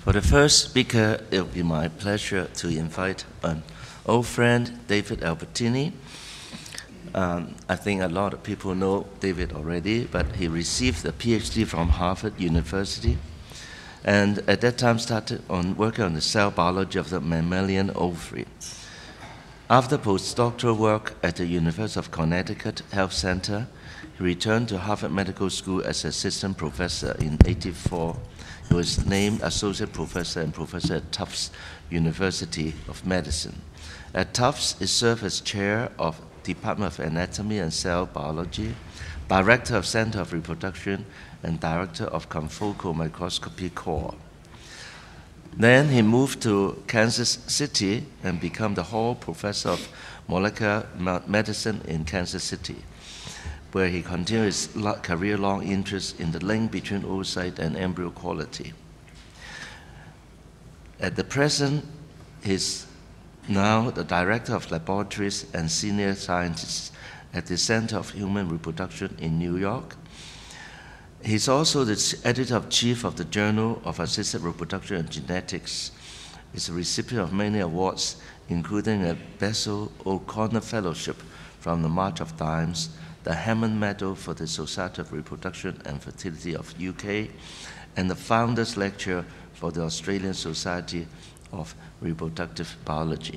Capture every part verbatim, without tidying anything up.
For the first speaker, it will be my pleasure to invite an old friend, David Albertini. Um, I think a lot of people know David already, but he received a PhD from Harvard University, and at that time started on working on the cell biology of the mammalian ovary. After postdoctoral work at the University of Connecticut Health Center, he returned to Harvard Medical School as assistant professor in eighty-four. He was named associate professor and professor at Tufts University of Medicine. At Tufts, he served as chair of Department of Anatomy and Cell Biology, director of Center of Reproduction, and director of Confocal Microscopy Core. Then he moved to Kansas City and became the Hall Professor of Molecular Medicine in Kansas City, where he continued his career-long interest in the link between oocyte and embryo quality. At the present, he's now the Director of Laboratories and Senior Scientist at the Center of Human Reproduction in New York. He's also the Editor-in-Chief of the Journal of Assisted Reproduction and Genetics. He's a recipient of many awards, including a Bessel O'Connor Fellowship from the March of Dimes, the Hammond Medal for the Society of Reproduction and Fertility of U K, and the Founders Lecture for the Australian Society of Reproductive Biology.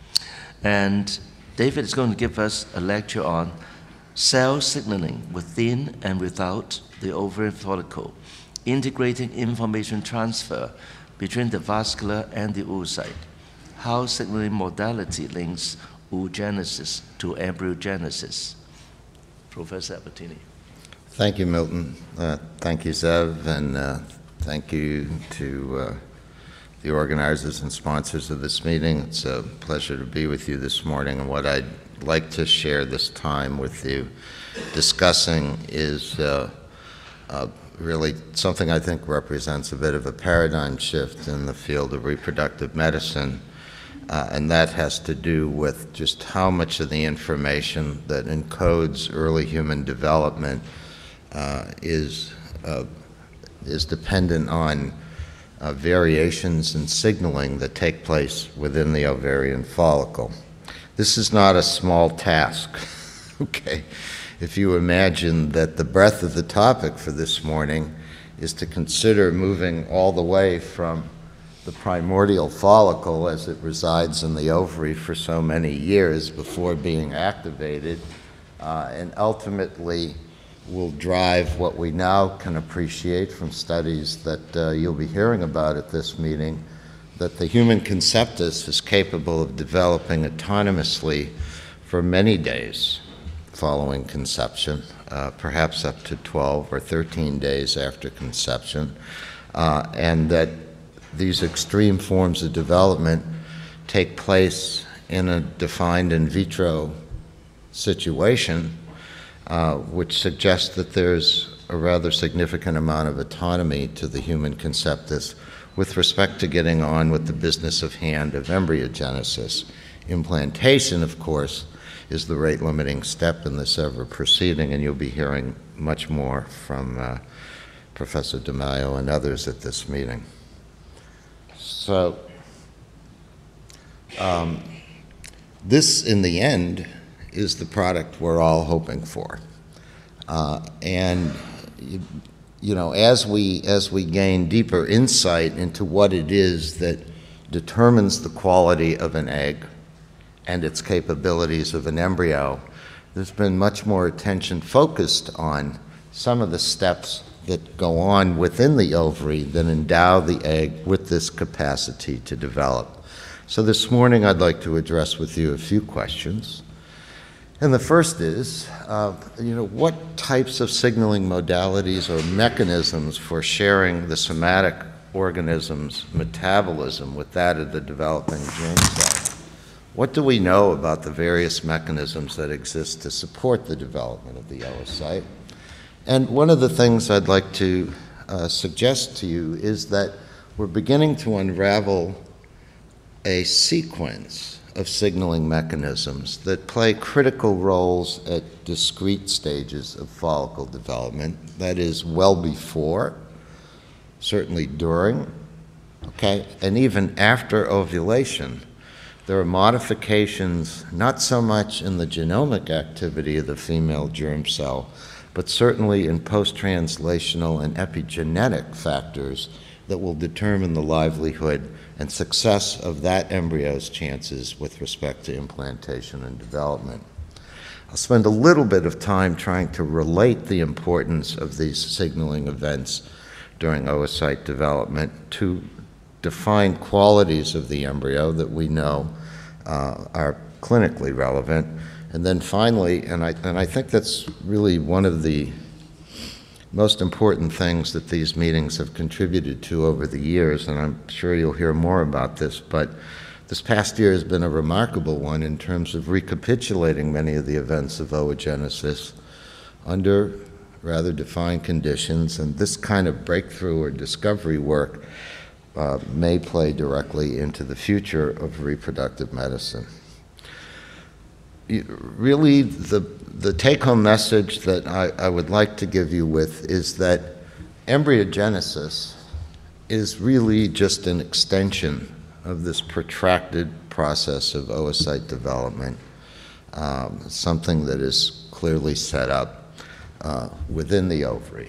And David is going to give us a lecture on cell signaling within and without the ovarian follicle, integrating information transfer between the vascular and the oocyte, how signaling modality links oogenesis to embryogenesis. Professor Albertini. Thank you, Milton. Uh, thank you, Zev, and uh, thank you to uh, the organizers and sponsors of this meeting. It's a pleasure to be with you this morning, and what I'd like to share this time with you discussing is uh, uh, really something I think represents a bit of a paradigm shift in the field of reproductive medicine. Uh, and that has to do with just how much of the information that encodes early human development uh, is, uh, is dependent on uh, variations in signaling that take place within the ovarian follicle. This is not a small task, okay? If you imagine that the breadth of the topic for this morning is to consider moving all the way from the primordial follicle as it resides in the ovary for so many years before being activated, uh, and ultimately will drive what we now can appreciate from studies that uh, you'll be hearing about at this meeting, that the human conceptus is capable of developing autonomously for many days following conception, uh, perhaps up to twelve or thirteen days after conception, uh, and that these extreme forms of development take place in a defined in vitro situation, uh, which suggests that there's a rather significant amount of autonomy to the human conceptus with respect to getting on with the business of hand of embryogenesis. Implantation, of course, is the rate-limiting step in this ever proceeding, and you'll be hearing much more from uh, Professor DeMaio and others at this meeting. So um, this, in the end, is the product we're all hoping for. Uh, and, you, you know, as we, as we gain deeper insight into what it is that determines the quality of an egg and its capabilities of an embryo, there's been much more attention focused on some of the steps that go on within the ovary that endow the egg with this capacity to develop. So this morning I'd like to address with you a few questions. And the first is, uh, you know, what types of signaling modalities or mechanisms for sharing the somatic organism's metabolism with that of the developing germ cell? What do we know about the various mechanisms that exist to support the development of the oocyte? And one of the things I'd like to uh, suggest to you is that we're beginning to unravel a sequence of signaling mechanisms that play critical roles at discrete stages of follicle development, that is, well before, certainly during, okay? And even after ovulation, there are modifications, not so much in the genomic activity of the female germ cell, but certainly in post-translational and epigenetic factors that will determine the livelihood and success of that embryo's chances with respect to implantation and development. I'll spend a little bit of time trying to relate the importance of these signaling events during oocyte development to define qualities of the embryo that we know uh, are clinically relevant. And then finally, and I, and I think that's really one of the most important things that these meetings have contributed to over the years, and I'm sure you'll hear more about this, but this past year has been a remarkable one in terms of recapitulating many of the events of oogenesis under rather defined conditions, and this kind of breakthrough or discovery work uh, may play directly into the future of reproductive medicine. Really, the, the take-home message that I, I would like to give you with is that embryogenesis is really just an extension of this protracted process of oocyte development, um, something that is clearly set up uh, within the ovary.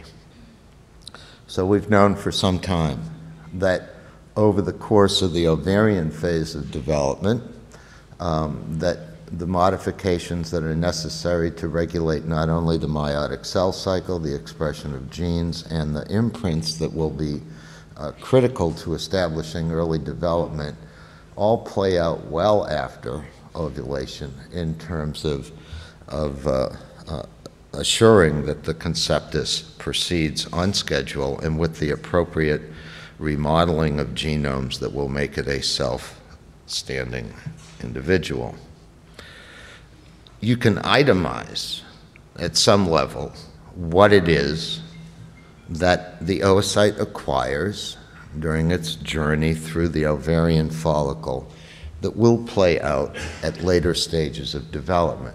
So we've known for some time that over the course of the ovarian phase of development, um, that the modifications that are necessary to regulate not only the meiotic cell cycle, the expression of genes, and the imprints that will be uh, critical to establishing early development all play out well after ovulation in terms of, of uh, uh, assuring that the conceptus proceeds on schedule and with the appropriate remodeling of genomes that will make it a self-standing individual. You can itemize at some level what it is that the oocyte acquires during its journey through the ovarian follicle that will play out at later stages of development.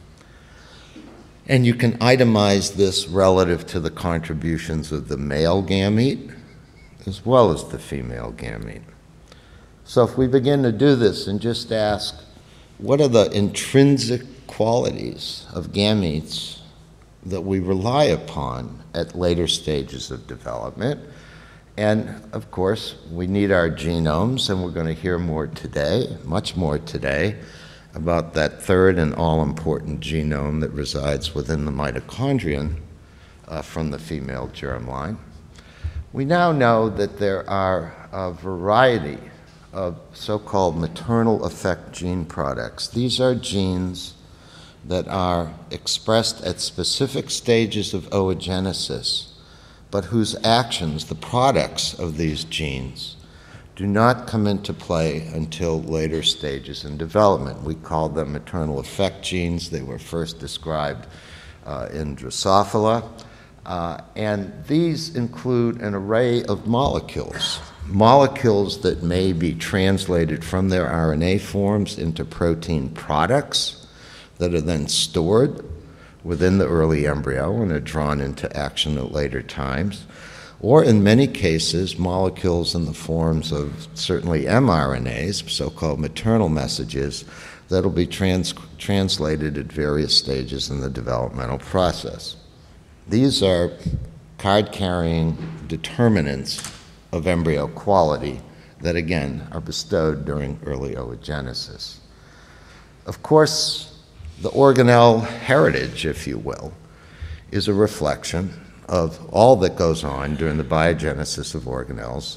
And you can itemize this relative to the contributions of the male gamete as well as the female gamete. So if we begin to do this and just ask, what are the intrinsic qualities of gametes that we rely upon at later stages of development? And of course, we need our genomes, and we're going to hear more today, much more today, about that third and all-important genome that resides within the mitochondrion uh, from the female germline. We now know that there are a variety of so-called maternal effect gene products. These are genes that are expressed at specific stages of oogenesis, but whose actions, the products of these genes, do not come into play until later stages in development. We call them maternal effect genes. They were first described uh, in Drosophila. Uh, and these include an array of molecules, molecules that may be translated from their R N A forms into protein products that are then stored within the early embryo and are drawn into action at later times, or in many cases, molecules in the forms of certainly mRNAs, so-called maternal messages, that will be trans translated at various stages in the developmental process. These are card-carrying determinants of embryo quality that, again, are bestowed during early oogenesis. Of course, the organelle heritage, if you will, is a reflection of all that goes on during the biogenesis of organelles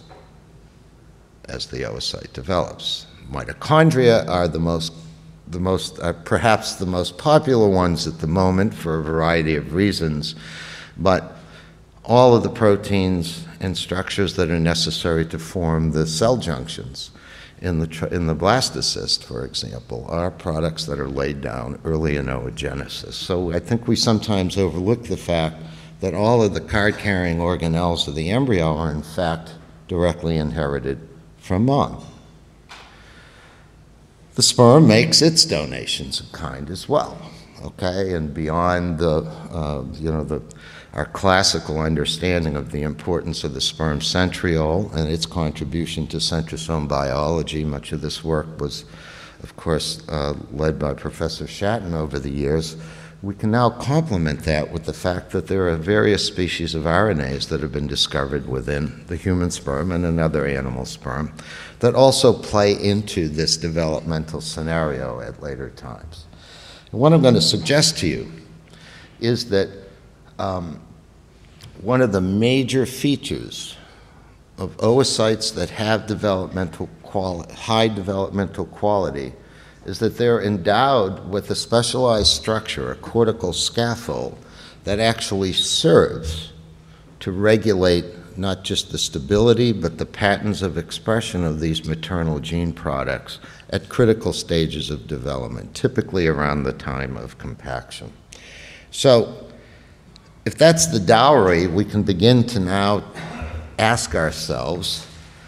as the oocyte develops. Mitochondria are the most, the most uh, perhaps the most popular ones at the moment for a variety of reasons, but all of the proteins and structures that are necessary to form the cell junctions in the, in the blastocyst, for example, are products that are laid down early in oogenesis. So I think we sometimes overlook the fact that all of the card-carrying organelles of the embryo are in fact directly inherited from mom. The sperm makes its donations of kind as well, okay? And beyond the, uh, you know, the our classical understanding of the importance of the sperm centriole and its contribution to centrosome biology. Much of this work was, of course, uh, led by Professor Shatton over the years. We can now complement that with the fact that there are various species of R N As that have been discovered within the human sperm and another animal sperm that also play into this developmental scenario at later times. And what I'm going to suggest to you is that um, one of the major features of oocytes that have developmental quali- high developmental quality is that they're endowed with a specialized structure, a cortical scaffold, that actually serves to regulate not just the stability, but the patterns of expression of these maternal gene products at critical stages of development, typically around the time of compaction. So, if that's the dowry, we can begin to now ask ourselves,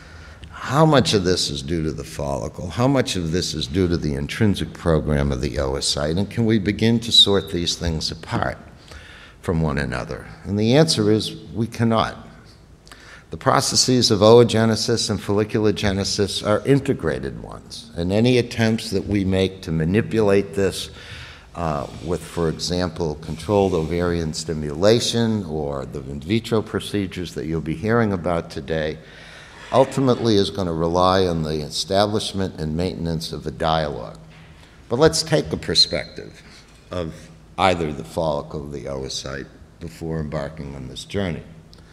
how much of this is due to the follicle? How much of this is due to the intrinsic program of the oocyte? And can we begin to sort these things apart from one another? And the answer is we cannot. The processes of oogenesis and folliculogenesis are integrated ones, and any attempts that we make to manipulate this uh, with, for example, controlled ovarian stimulation or the in vitro procedures that you'll be hearing about today, ultimately is going to rely on the establishment and maintenance of a dialogue. But let's take a perspective of either the follicle or the oocyte before embarking on this journey.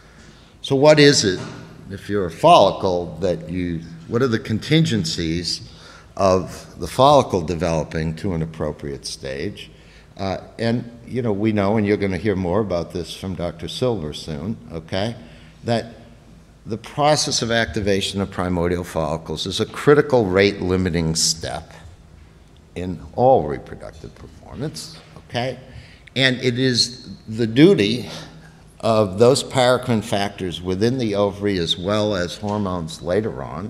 So what is it, if you're a follicle, that you, what are the contingencies of the follicle developing to an appropriate stage? Uh, and, you know, we know, and you're going to hear more about this from Doctor Silver soon, okay, that the process of activation of primordial follicles is a critical rate-limiting step in all reproductive performance, okay? And it is the duty of those paracrine factors within the ovary as well as hormones later on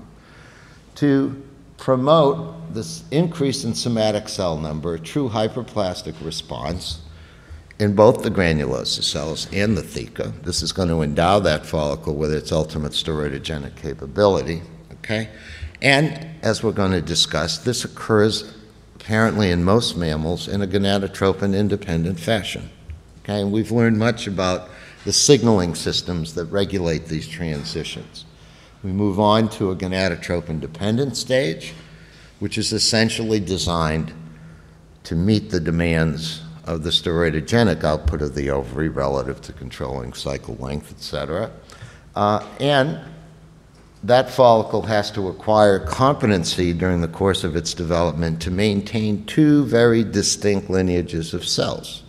to promote this increase in somatic cell number, a true hyperplastic response in both the granulosa cells and the theca. This is going to endow that follicle with its ultimate steroidogenic capability, okay? And as we're going to discuss, this occurs apparently in most mammals in a gonadotropin-independent fashion, okay? And we've learned much about the signaling systems that regulate these transitions. We move on to a gonadotropin-dependent stage, which is essentially designed to meet the demands of the steroidogenic output of the ovary relative to controlling cycle length, et cetera. Uh, and that follicle has to acquire competency during the course of its development to maintain two very distinct lineages of cells.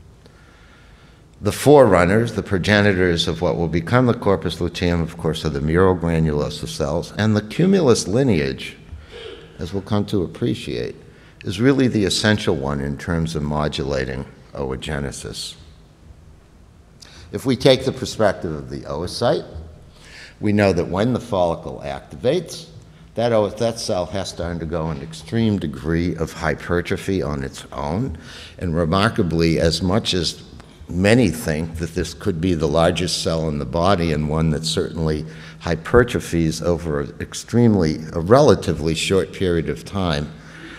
The forerunners, the progenitors of what will become the corpus luteum, of course, are the murogranulosa cells, and the cumulus lineage, as we'll come to appreciate, is really the essential one in terms of modulating oogenesis. If we take the perspective of the oocyte, we know that when the follicle activates, that, o that cell has to undergo an extreme degree of hypertrophy on its own, and remarkably, as much as many think that this could be the largest cell in the body and one that certainly hypertrophies over an extremely, a relatively short period of time,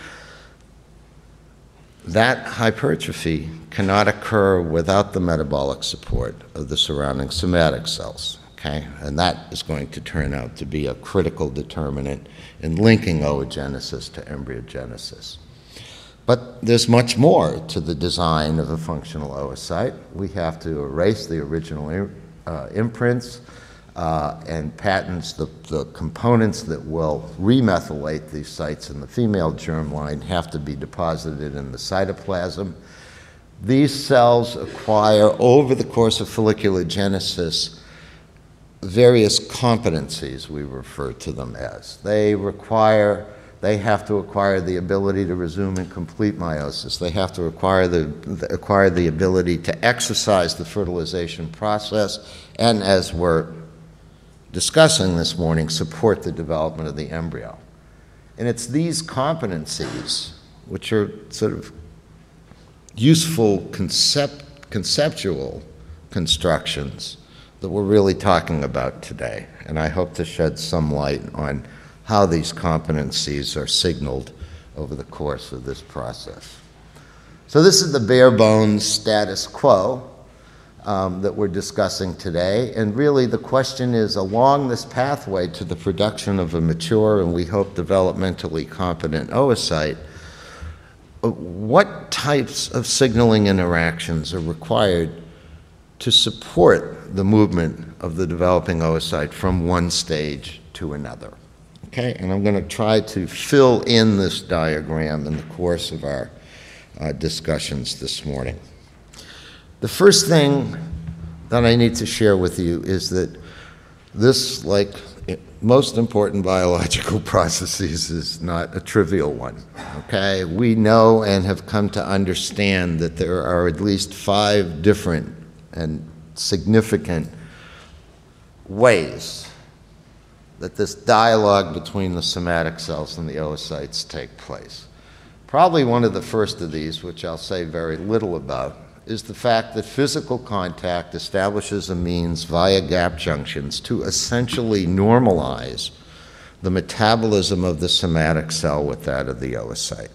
that hypertrophy cannot occur without the metabolic support of the surrounding somatic cells, okay? And that is going to turn out to be a critical determinant in linking oogenesis to embryogenesis. But there's much more to the design of a functional oocyte. We have to erase the original uh, imprints uh, and patents the, the components that will remethylate these sites in the female germline have to be deposited in the cytoplasm. These cells acquire, over the course of folliculogenesis, various competencies, we refer to them as. They require They have to acquire the ability to resume incomplete meiosis. They have to acquire the, the, acquire the ability to exercise the fertilization process, and as we're discussing this morning, support the development of the embryo. And it's these competencies, which are sort of useful concept, conceptual constructions that we're really talking about today. And I hope to shed some light on how these competencies are signaled over the course of this process. So this is the bare bones status quo um, that we're discussing today. And really the question is, along this pathway to the production of a mature and we hope developmentally competent oocyte, what types of signaling interactions are required to support the movement of the developing oocyte from one stage to another? Okay, and I'm going to try to fill in this diagram in the course of our uh, discussions this morning. The first thing that I need to share with you is that this, like most important biological processes, is not a trivial one, okay? We know and have come to understand that there are at least five different and significant ways that this dialogue between the somatic cells and the oocytes take place. Probably one of the first of these, which I'll say very little about, is the fact that physical contact establishes a means via gap junctions to essentially normalize the metabolism of the somatic cell with that of the oocyte.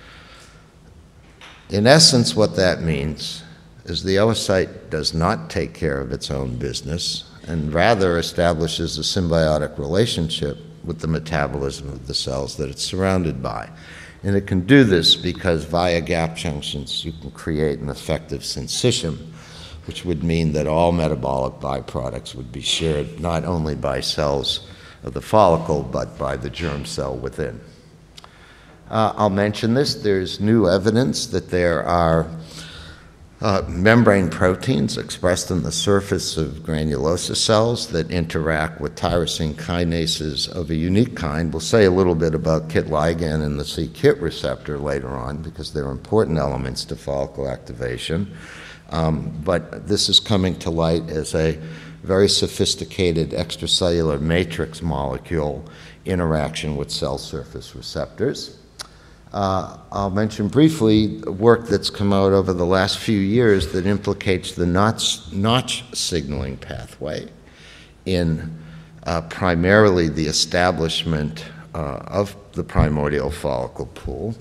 In essence, what that means is the oocyte does not take care of its own business and rather establishes a symbiotic relationship with the metabolism of the cells that it's surrounded by. And it can do this because via gap junctions you can create an effective syncytium, which would mean that all metabolic byproducts would be shared not only by cells of the follicle but by the germ cell within. Uh, I'll mention this. There's new evidence that there are Uh, membrane proteins expressed on the surface of granulosa cells that interact with tyrosine kinases of a unique kind. We'll say a little bit about KIT ligand and the c-KIT receptor later on because they're important elements to follicle activation. Um, but this is coming to light as a very sophisticated extracellular matrix molecule interaction with cell surface receptors. Uh, I'll mention briefly work that's come out over the last few years that implicates the notch, notch signaling pathway in uh, primarily the establishment uh, of the primordial follicle pool.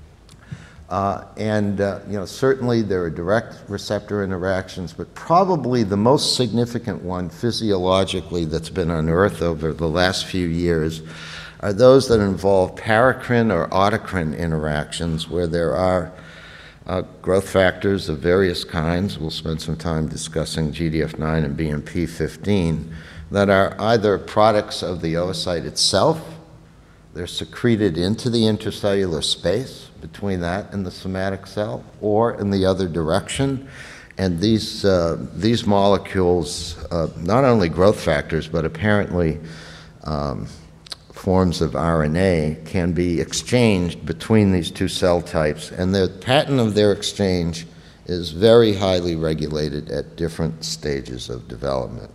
Uh, and uh, you know, certainly there are direct receptor interactions, but probably the most significant one physiologically that's been unearthed over the last few years are those that involve paracrine or autocrine interactions where there are uh, growth factors of various kinds. We'll spend some time discussing G D F nine and B M P fifteen that are either products of the oocyte itself, they're secreted into the intracellular space between that and the somatic cell, or in the other direction. And these, uh, these molecules, uh, not only growth factors, but apparently um, forms of R N A can be exchanged between these two cell types, and the pattern of their exchange is very highly regulated at different stages of development.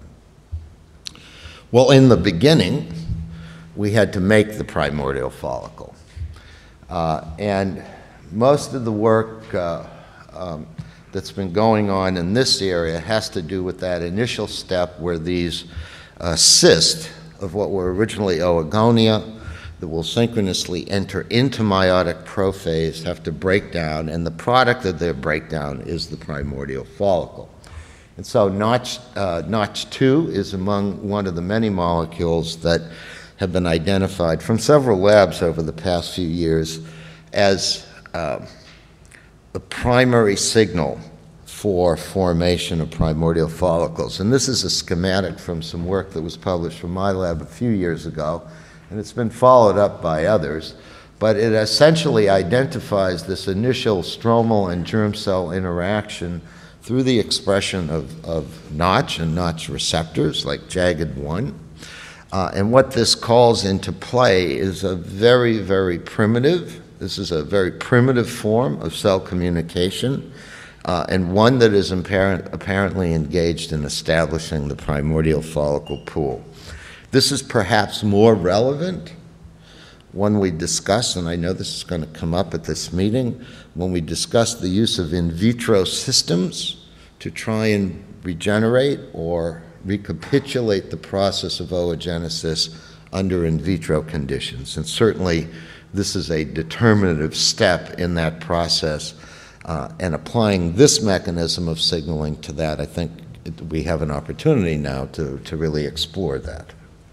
Well, in the beginning, we had to make the primordial follicle. Uh, and most of the work uh, um, that's been going on in this area has to do with that initial step where these uh, cysts of what were originally oogonia that will synchronously enter into meiotic prophase have to break down, and the product of their breakdown is the primordial follicle. And so notch, uh, notch two is among one of the many molecules that have been identified from several labs over the past few years as uh, the primary signal for formation of primordial follicles. And this is a schematic from some work that was published from my lab a few years ago, and it's been followed up by others. But it essentially identifies this initial stromal and germ cell interaction through the expression of, of notch and notch receptors like jagged one. Uh, and what this calls into play is a very, very primitive, this is a very primitive form of cell communication, uh, and one that is apparent, apparently engaged in establishing the primordial follicle pool. This is perhaps more relevant when we discuss, and I know this is going to come up at this meeting, when we discuss the use of in vitro systems to try and regenerate or recapitulate the process of oogenesis under in vitro conditions. And certainly this is a determinative step in that process. Uh, and applying this mechanism of signaling to that, I think it, we have an opportunity now to, to really explore that.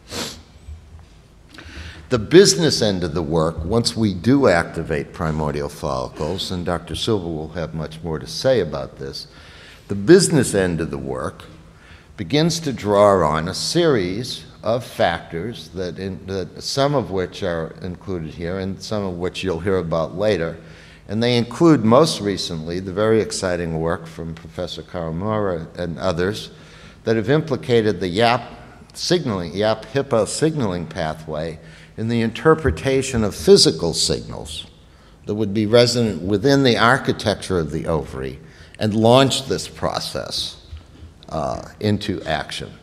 The business end of the work, once we do activate primordial follicles, and Doctor Silva will have much more to say about this, the business end of the work begins to draw on a series of factors that, in, that some of which are included here and some of which you'll hear about later. And they include, most recently, the very exciting work from Professor Karamura and others that have implicated the Y A P signaling, Y A P-HIPPO signaling pathway in the interpretation of physical signals that would be resident within the architecture of the ovary and launch this process uh, into action.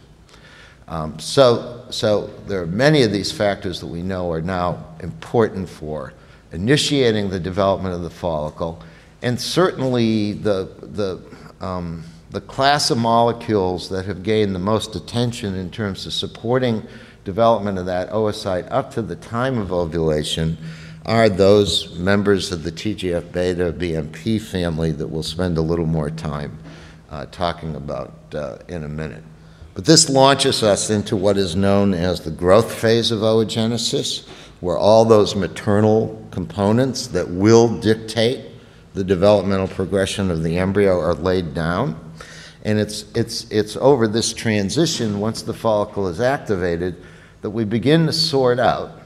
Um, so, so there are many of these factors that we know are now important for initiating the development of the follicle, and certainly the, the, um, the class of molecules that have gained the most attention in terms of supporting development of that oocyte up to the time of ovulation are those members of the T G F beta B M P family that we'll spend a little more time uh, talking about uh, in a minute. But this launches us into what is known as the growth phase of oogenesis, where all those maternal components that will dictate the developmental progression of the embryo are laid down. And it's, it's, it's over this transition, once the follicle is activated, that we begin to sort out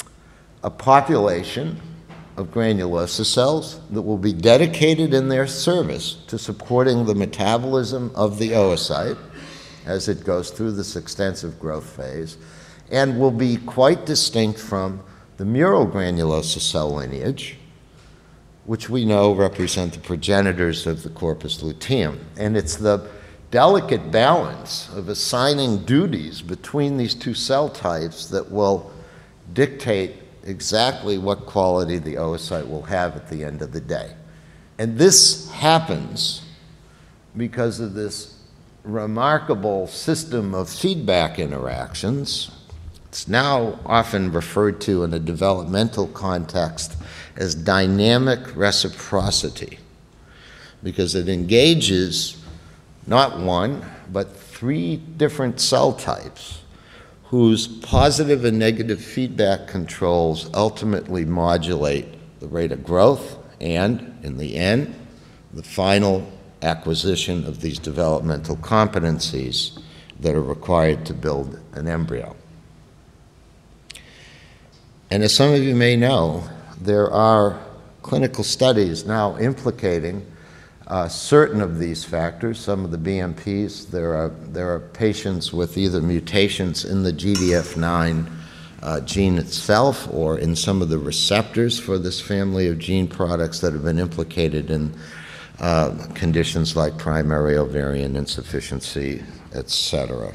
a population of granulosa cells that will be dedicated in their service to supporting the metabolism of the oocyte as it goes through this extensive growth phase, and will be quite distinct from the mural granulosa cell lineage, which we know represent the progenitors of the corpus luteum. And it's the delicate balance of assigning duties between these two cell types that will dictate exactly what quality the oocyte will have at the end of the day. And this happens because of this remarkable system of feedback interactions. It's now often referred to in a developmental context as dynamic reciprocity, because it engages not one, but three different cell types whose positive and negative feedback controls ultimately modulate the rate of growth and, in the end, the final acquisition of these developmental competencies that are required to build an embryo. And as some of you may know, there are clinical studies now implicating uh, certain of these factors, some of the B M Ps. There are, there are patients with either mutations in the G D F nine uh, gene itself or in some of the receptors for this family of gene products that have been implicated in uh, conditions like primary ovarian insufficiency, et cetera.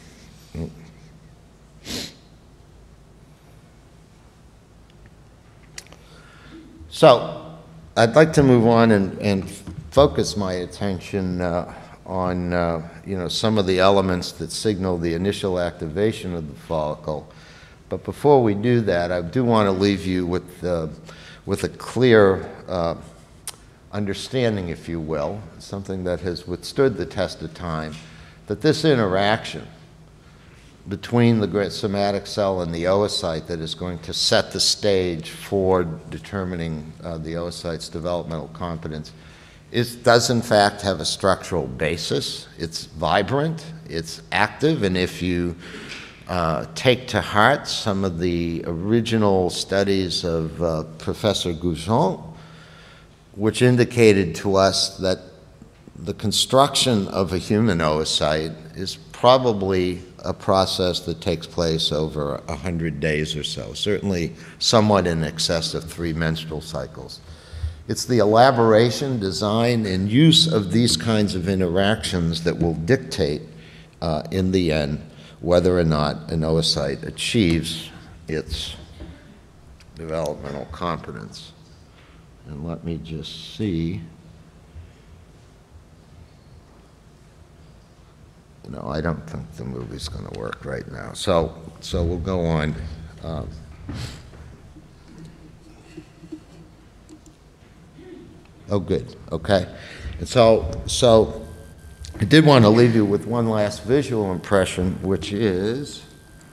So I'd like to move on and, and focus my attention uh, on uh, you know, some of the elements that signal the initial activation of the follicle. But before we do that, I do want to leave you with, uh, with a clear uh, understanding, if you will, something that has withstood the test of time, that this interaction between the somatic cell and the oocyte that is going to set the stage for determining uh, the oocyte's developmental competence is, does in fact have a structural basis. It's vibrant, it's active, and if you uh, take to heart some of the original studies of uh, Professor Goujon, which indicated to us that the construction of a human oocyte is probably a process that takes place over a hundred days or so, certainly somewhat in excess of three menstrual cycles. It's the elaboration, design, and use of these kinds of interactions that will dictate, uh, in the end, whether or not an oocyte achieves its developmental competence. And let me just see. you know, I don't think the movie's going to work right now. So, so we'll go on. Um, oh, good. Okay. And so, so I did want to leave you with one last visual impression, which is.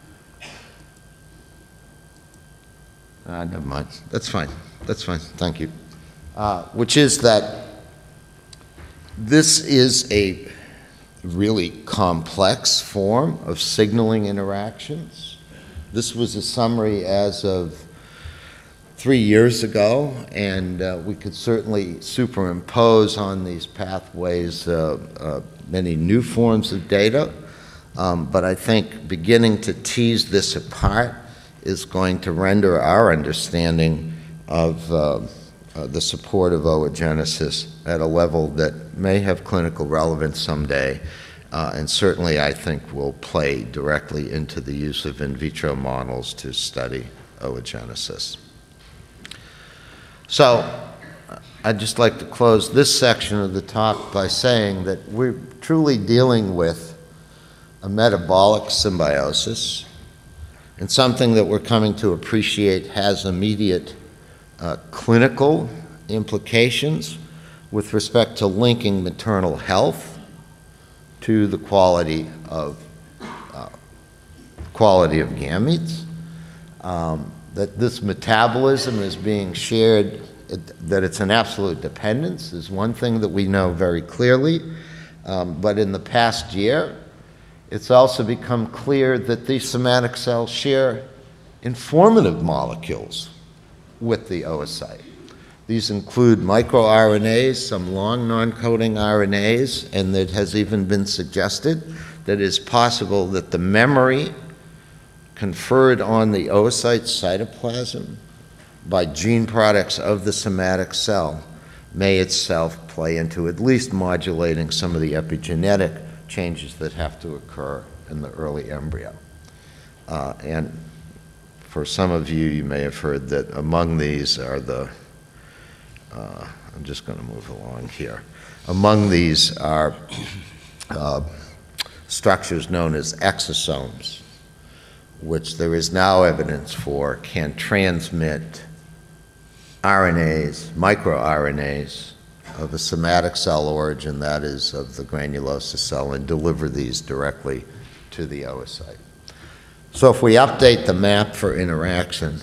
Uh, never mind. That's fine. That's fine. Thank you. Uh, which is that this is a really complex form of signaling interactions. This was a summary as of three years ago, and uh, we could certainly superimpose on these pathways uh, uh, many new forms of data, um, but I think beginning to tease this apart is going to render our understanding of uh, uh, the support of oogenesis at a level that may have clinical relevance someday, uh, and certainly I think will play directly into the use of in vitro models to study oogenesis. So I'd just like to close this section of the talk by saying that we're truly dealing with a metabolic symbiosis, and something that we're coming to appreciate has immediate uh, clinical implications with respect to linking maternal health to the quality of uh, quality of gametes. Um, that this metabolism is being shared, that it's an absolute dependence is one thing that we know very clearly, um, but in the past year, it's also become clear that these somatic cells share informative molecules with the oocyte. These include microRNAs, some long non-coding R N As, and it has even been suggested that it is possible that the memory conferred on the oocyte cytoplasm by gene products of the somatic cell may itself play into at least modulating some of the epigenetic changes that have to occur in the early embryo. Uh, and for some of you, you may have heard that among these are the, uh, I'm just going to move along here. Among these are uh, structures known as exosomes, which there is now evidence for can transmit R N As, microR N As, of a somatic cell origin, that is of the granulosa cell, and deliver these directly to the oocyte. So if we update the map for interaction,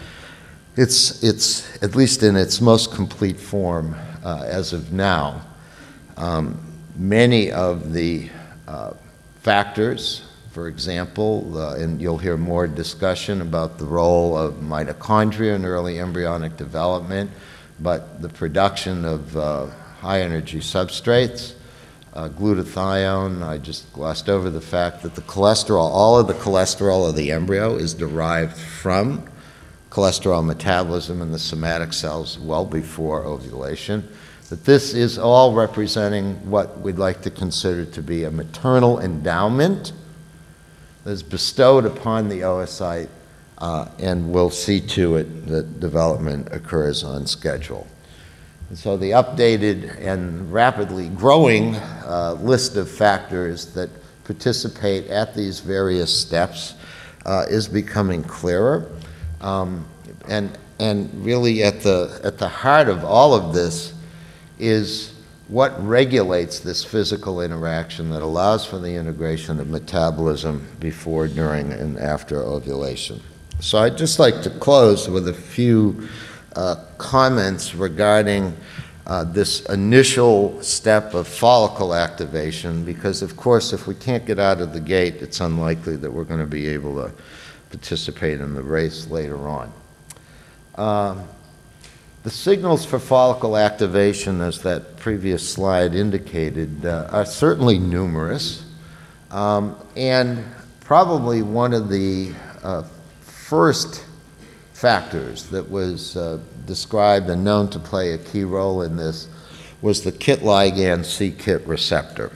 it's, it's at least in its most complete form uh, as of now, um, many of the uh, factors, for example, uh, and you'll hear more discussion about the role of mitochondria in early embryonic development, but the production of uh, high-energy substrates, uh, glutathione. I just glossed over the fact that the cholesterol, all of the cholesterol of the embryo is derived from cholesterol metabolism in the somatic cells well before ovulation. That this is all representing what we'd like to consider to be a maternal endowment that is bestowed upon the oocyte, uh, and we'll see to it that development occurs on schedule. And so the updated and rapidly growing uh, list of factors that participate at these various steps uh, is becoming clearer. Um, and, and really at the, at the heart of all of this is what regulates this physical interaction that allows for the integration of metabolism before, during, and after ovulation. So I'd just like to close with a few uh, comments regarding uh, this initial step of follicle activation, because of course if we can't get out of the gate, it's unlikely that we're going to be able to participate in the race later on. Uh, The signals for follicle activation, as that previous slide indicated, uh, are certainly numerous. Um, and probably one of the uh, first factors that was uh, described and known to play a key role in this was the KIT ligand c-KIT receptor.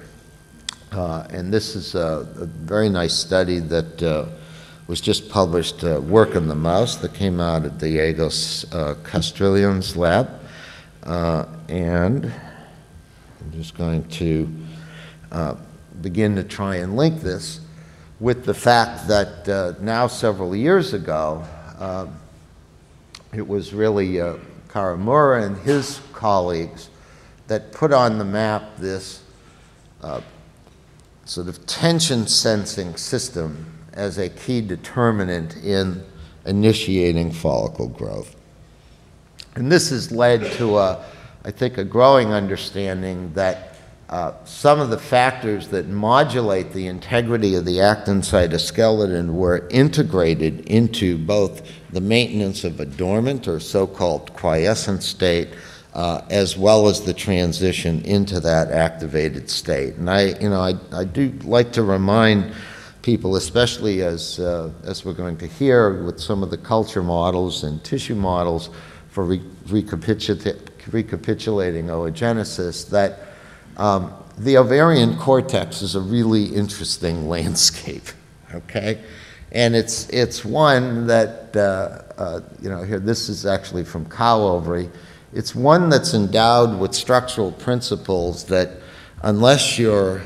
Uh, and this is a, a very nice study that uh, was just published, uh, Work in the Mouse, that came out at Diego uh, Castrillan's lab. Uh, and I'm just going to uh, begin to try and link this with the fact that uh, now several years ago, uh, it was really uh, Karamura and his colleagues that put on the map this uh, sort of tension sensing system as a key determinant in initiating follicle growth. And this has led to, a, I think, a growing understanding that uh, some of the factors that modulate the integrity of the actin cytoskeleton were integrated into both the maintenance of a dormant or so-called quiescent state, uh, as well as the transition into that activated state. And I, you know, I, I do like to remind people, especially as, uh, as we're going to hear with some of the culture models and tissue models for re recapitula recapitulating oogenesis, that um, the ovarian cortex is a really interesting landscape, okay? And it's, it's one that, uh, uh, you know, here, this is actually from cow ovary. It's one that's endowed with structural principles that, unless you're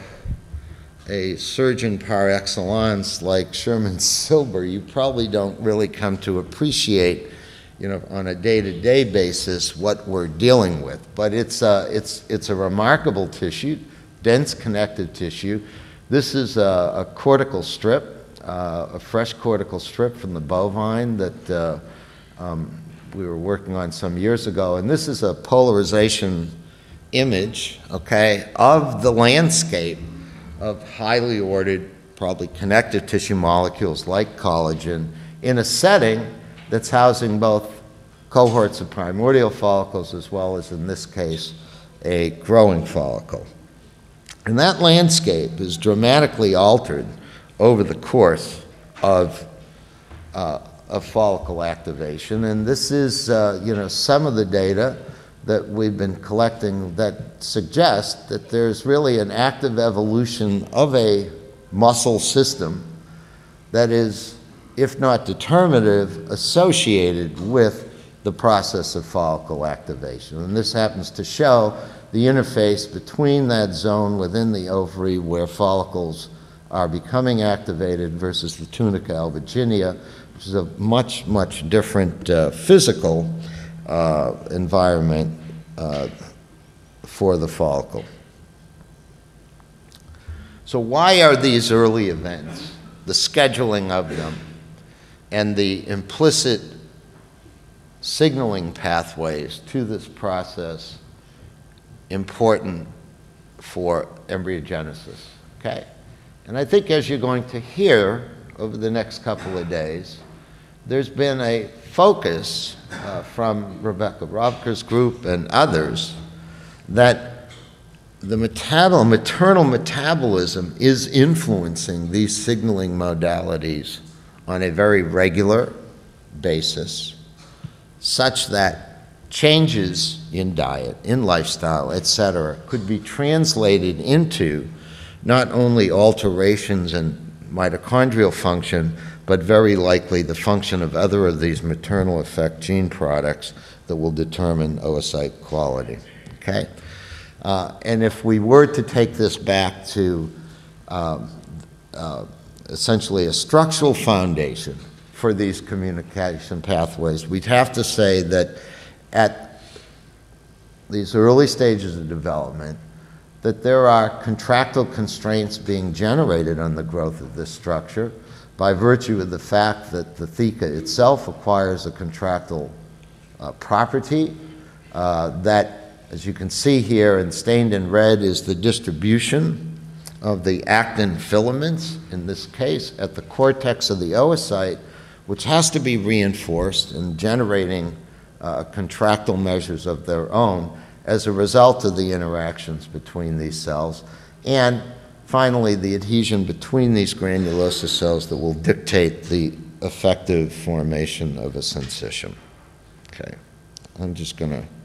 a surgeon par excellence like Sherman Silber, you probably don't really come to appreciate, you know, on a day-to-day basis what we're dealing with. But it's a, it's, it's a remarkable tissue, dense connective tissue. This is a, a cortical strip, uh, a fresh cortical strip from the bovine that uh, um, we were working on some years ago. And this is a polarization image, okay, of the landscape of highly ordered, probably connective tissue molecules like collagen in a setting that's housing both cohorts of primordial follicles as well as, in this case, a growing follicle. And that landscape is dramatically altered over the course of, uh, of follicle activation. And this is, uh, you know, some of the data that we've been collecting that suggest that there's really an active evolution of a muscle system that is, if not determinative, associated with the process of follicle activation. And this happens to show the interface between that zone within the ovary where follicles are becoming activated versus the tunica albuginea, which is a much, much different uh, physical uh, environment uh, for the follicle. So why are these early events, the scheduling of them, and the implicit signaling pathways to this process important for embryogenesis, okay? And I think as you're going to hear over the next couple of days, there's been a focus uh, from Rebecca Robker's group and others that the metabol maternal metabolism is influencing these signaling modalities on a very regular basis, such that changes in diet, in lifestyle, et cetera, could be translated into not only alterations in mitochondrial function, but very likely the function of other of these maternal effect gene products that will determine oocyte quality, okay? Uh, and if we were to take this back to um, uh, essentially a structural foundation for these communication pathways, we'd have to say that at these early stages of development, that there are contractile constraints being generated on the growth of this structure by virtue of the fact that the theca itself acquires a contractile uh, property uh, that, as you can see here, and stained in red, is the distribution of the actin filaments, in this case, at the cortex of the oocyte, which has to be reinforced in generating uh, contractile measures of their own as a result of the interactions between these cells, and finally the adhesion between these granulosa cells that will dictate the effective formation of a syncytium. Okay, I'm just going to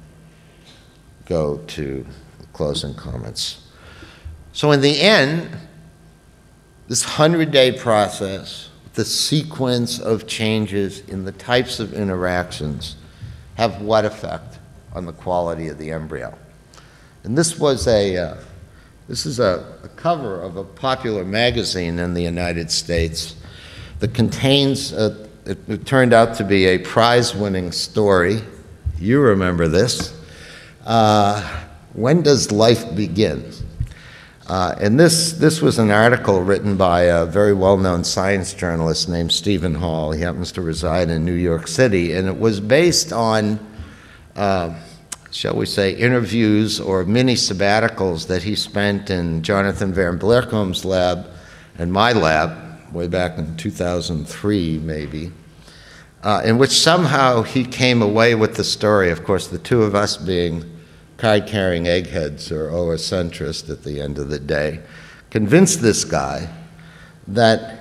go to closing comments. So in the end, this hundred-day process, the sequence of changes in the types of interactions, have what effect on the quality of the embryo? And this was a, uh, This is a, a cover of a popular magazine in the United States that contains, a, it, it turned out to be a prize-winning story. You remember this. Uh, When Does Life Begin? Uh, and this, this was an article written by a very well-known science journalist named Stephen Hall. He happens to reside in New York City, and it was based on, uh, shall we say, interviews or mini sabbaticals that he spent in Jonathan Van Blercom's lab and my lab, way back in two thousand three, maybe, uh, in which somehow he came away with the story, of course, the two of us being card-carrying eggheads or oocentrists at the end of the day, convinced this guy that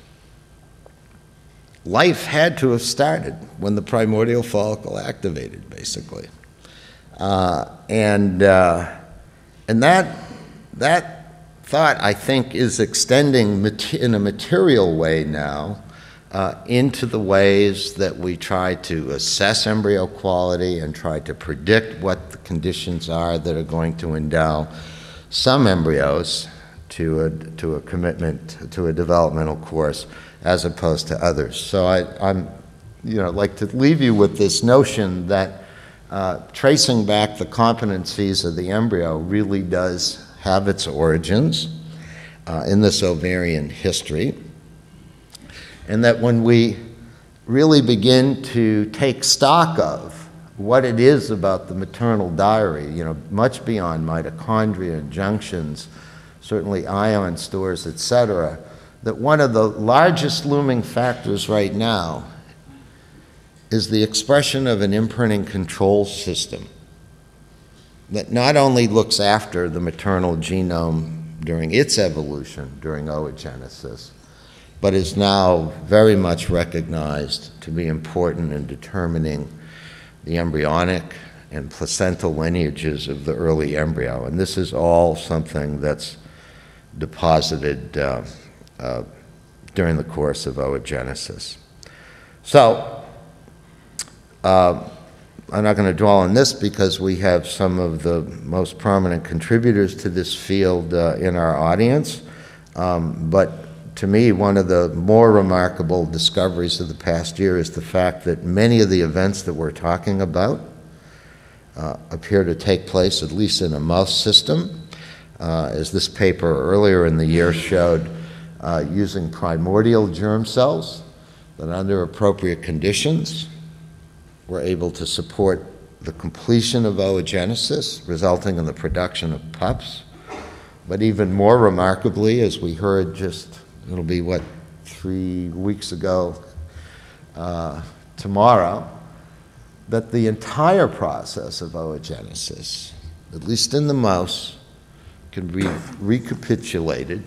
life had to have started when the primordial follicle activated, basically. Uh, and uh, and that, that thought, I think, is extending in a material way now Uh, into the ways that we try to assess embryo quality and try to predict what the conditions are that are going to endow some embryos to a, to a commitment, to a developmental course, as opposed to others. So I, I'm, you know, like to leave you with this notion that uh, tracing back the competencies of the embryo really does have its origins uh, in this ovarian history. And that when we really begin to take stock of what it is about the maternal diary, you know, much beyond mitochondria and junctions, certainly ion stores, et cetera, that one of the largest looming factors right now is the expression of an imprinting control system that not only looks after the maternal genome during its evolution, during oogenesis, but is now very much recognized to be important in determining the embryonic and placental lineages of the early embryo. And this is all something that's deposited uh, uh, during the course of oogenesis. So, uh, I'm not going to dwell on this because we have some of the most prominent contributors to this field uh, in our audience, um, but to me, one of the more remarkable discoveries of the past year is the fact that many of the events that we're talking about uh, appear to take place, at least in a mouse system, uh, as this paper earlier in the year showed, uh, using primordial germ cells that under appropriate conditions were able to support the completion of oogenesis, resulting in the production of pups. But even more remarkably, as we heard just it'll be, what, three weeks ago uh, tomorrow, that the entire process of oogenesis, at least in the mouse, can be recapitulated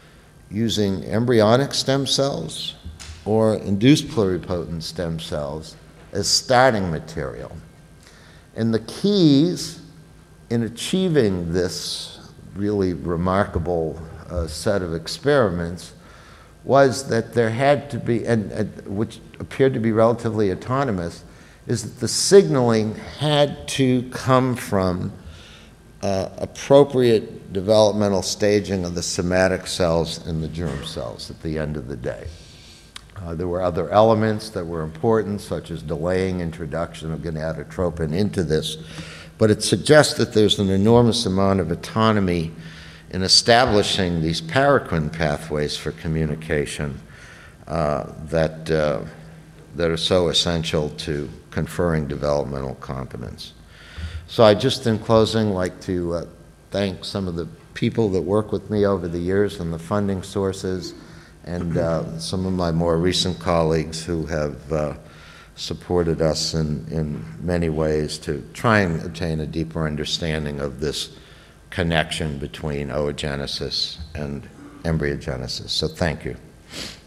using embryonic stem cells or induced pluripotent stem cells as starting material. And the keys in achieving this really remarkable uh, set of experiments was that there had to be, and, and which appeared to be relatively autonomous, is that the signaling had to come from uh, appropriate developmental staging of the somatic cells and the germ cells at the end of the day. Uh, there were other elements that were important, such as delaying introduction of gonadotropin into this, but it suggests that there's an enormous amount of autonomy in establishing these paracrine pathways for communication uh, that, uh, that are so essential to conferring developmental competence. So I just, in closing, like to uh, thank some of the people that work with me over the years and the funding sources, and uh, some of my more recent colleagues who have uh, supported us in, in many ways to try and obtain a deeper understanding of this connection between oogenesis and embryogenesis. So thank you.